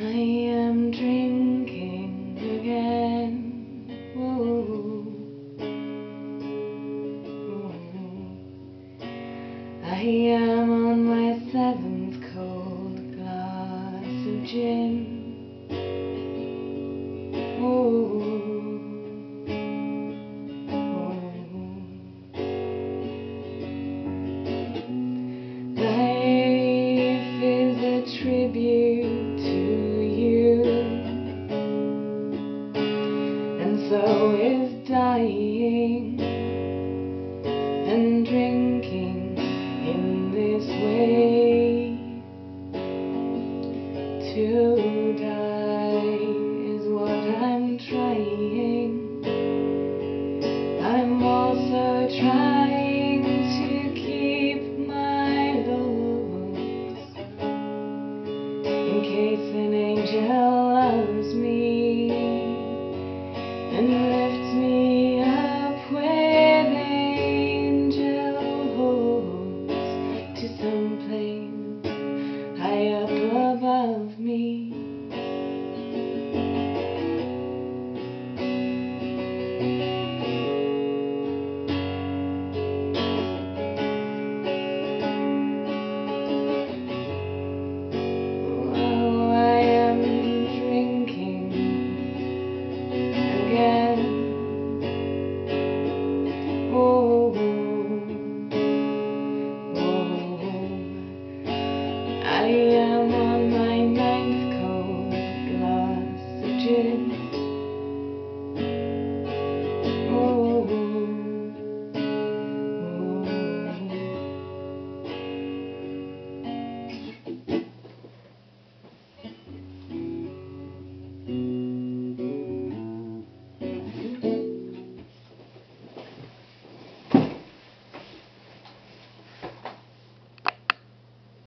I am drinking again. Ooh. I am on my 7th cold glass of gin. Life is a tribute to you, and so is dying and drinking in this way. To die is what I'm trying. I'm also trying to keep my looks, in case an angel loves me and lifts me up with angel hopes to some place high up above me. I